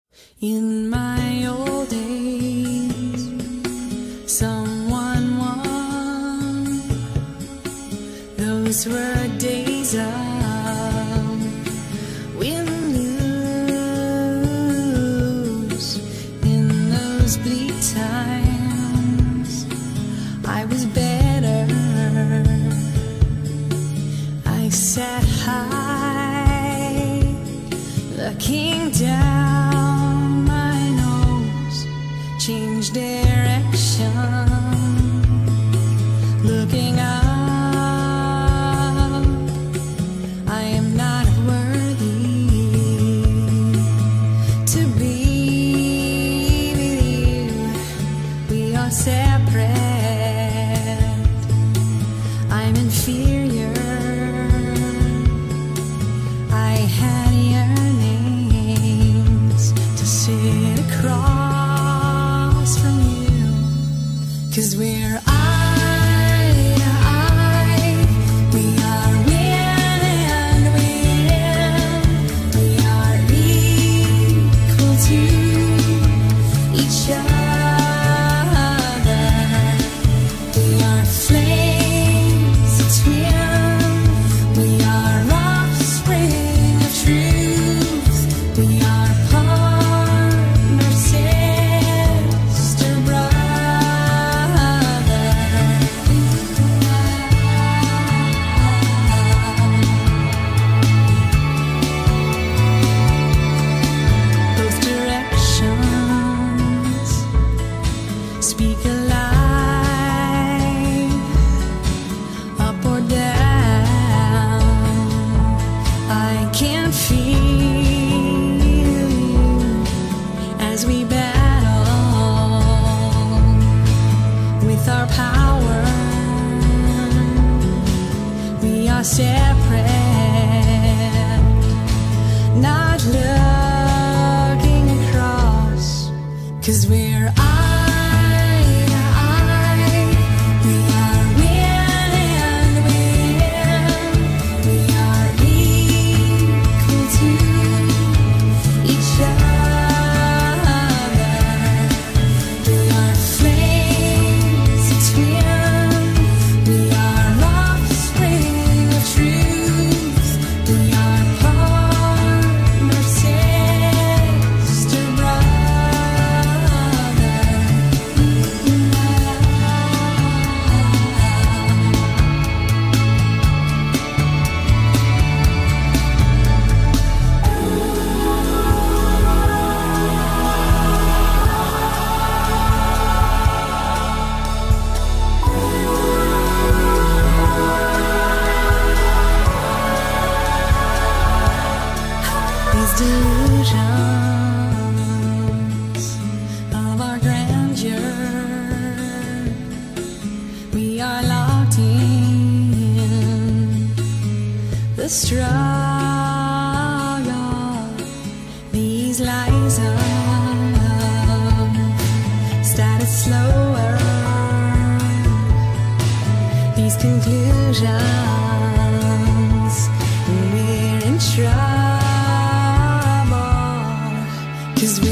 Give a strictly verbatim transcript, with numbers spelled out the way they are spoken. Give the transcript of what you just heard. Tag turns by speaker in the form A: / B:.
A: In my old days, someone won. Those were days of win-lose. In those bleak times, I was better. I sat high, looking down my nose, changed direction, looking up. I am not worthy to be with you. We are separate. I'm inferior. I had yearnings to sit across from you, 'cause we're eye to eye. We are win and win. We are equal to each other. We are flames of twin. We are offspring of truth. We are partner, sister, brother. Both directions speak alive, up or down. I can feel you as we battle with our power. We are separate, not looking across, 'cause we're eye to eye. We are win and win. We are equal to each other. We are flames of twin. We are offspring of truth. We are partner, sister, brother. These delusions of our grandeur, we are locked in the struggle. These lies of started slower. These conclusions, we're in trouble, 'cause we